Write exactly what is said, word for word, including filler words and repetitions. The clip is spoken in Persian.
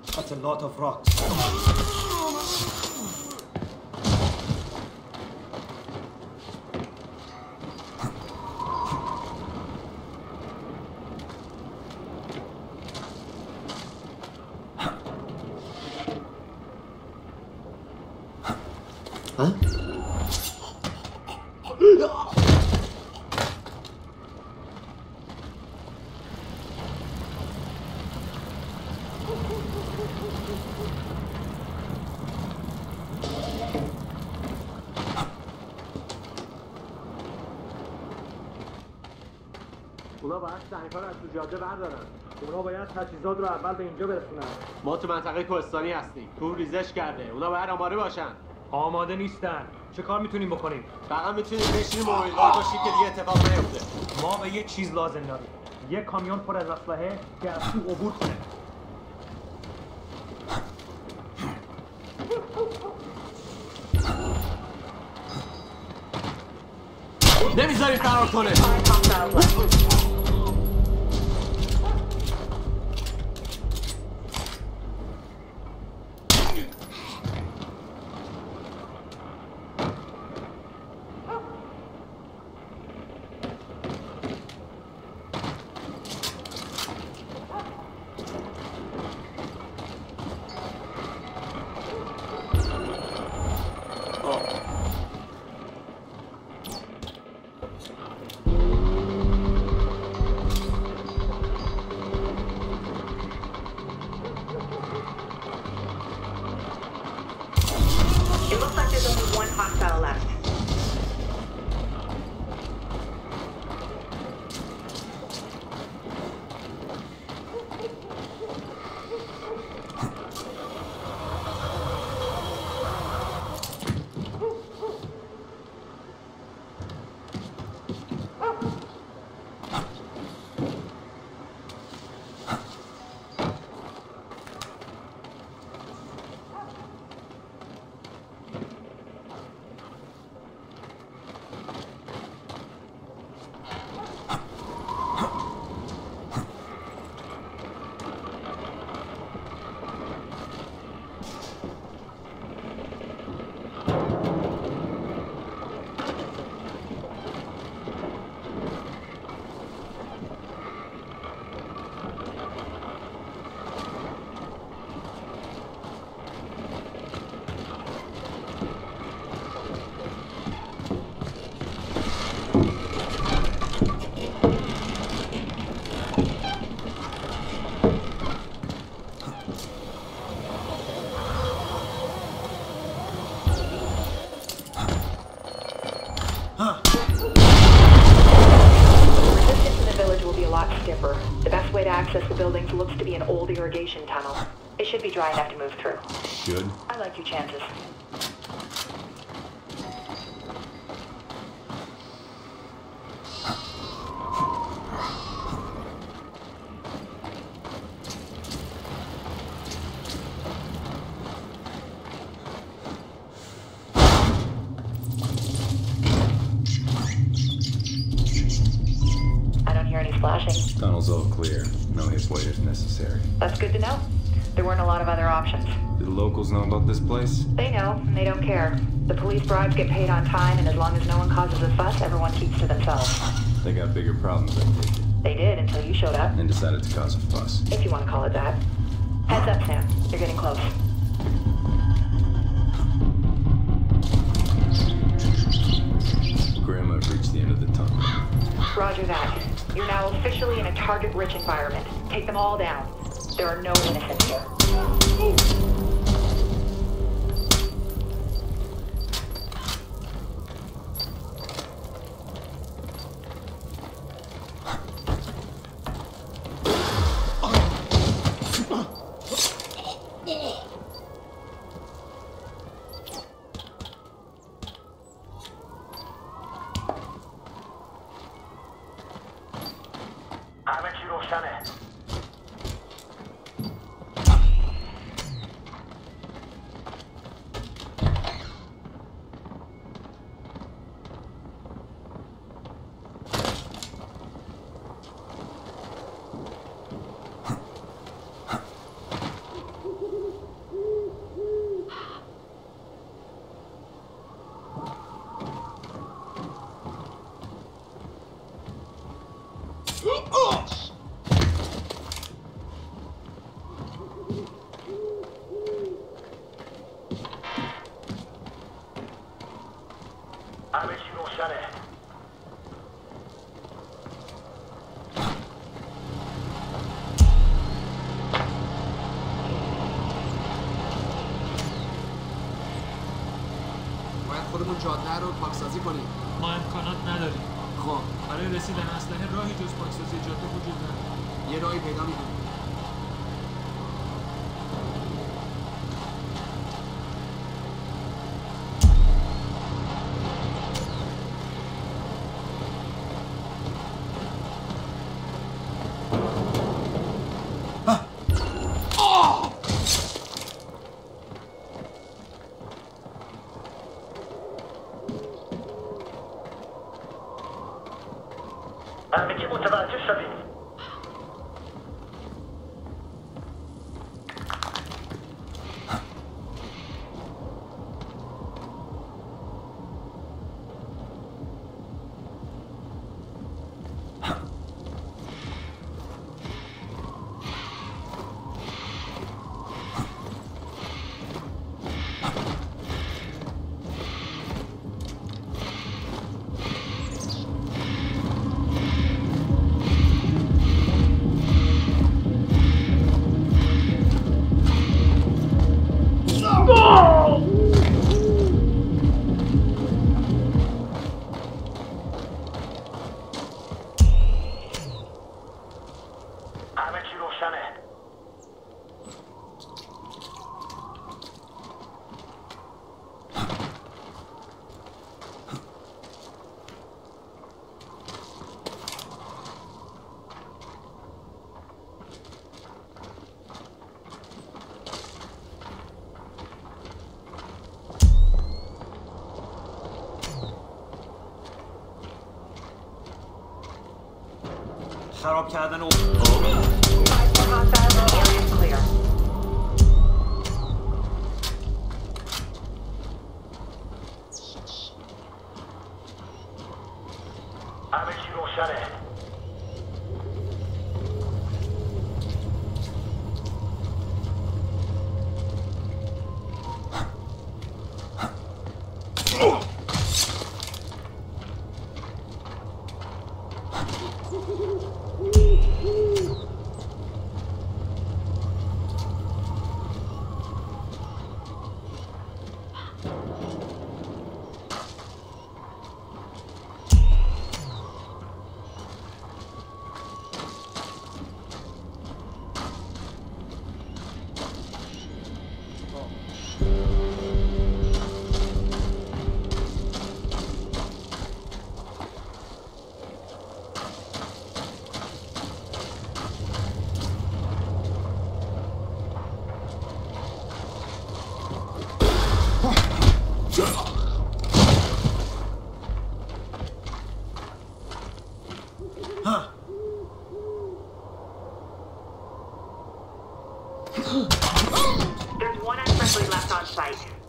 That's a lot of rocks. Huh? اونا باید سنگ‌ها رو از تو جاده بردارن. اونا باید تجهیزات رو اول به اینجا برسونن. ما تو منطقه کوهستانی هستیم. کوه ریزش کرده. اونا باید آماده باشن. آماده نیستن. چه کار میتونیم بکنیم؟ فقط میتونیم بشینیم و امیدوار باشیم که دیگه اتفاق نیفته. ما به یه چیز لازم داریم. یک کامیون پر از اسلحه که از تو عبور کنه. نمیذاری فرار کنه. Access the buildings looks to be an old irrigation tunnel. It should be dry enough to move through. Should? I like your chances. I don't hear any splashing. Tunnel's all clear. No hip waders necessary. That's good to know. There weren't a lot of other options. Do the locals know about this place? They know, and they don't care. The police bribes get paid on time, and as long as no one causes a fuss, everyone keeps to themselves. They got bigger problems, I take it. They did until you showed up. And decided to cause a fuss. If you want to call it that. Heads up, Sam. You're getting close. Grandma reached the end of the tunnel. Roger that. You're now officially in a target-rich environment. Take them all down. There are no innocents here. اون جاده رو پاکسازی کنیم. ما امکانات نداریم. خب برای رسیدن اسلحه راهی جز پاکسازی جاده وجود نداره. یه راهی پیدا میکنیم. همگی متوجه شدیم. همه چی روشنه. خراب کردن او Hostile area clear. همه چی روشنه. There's one unfriendly left on site.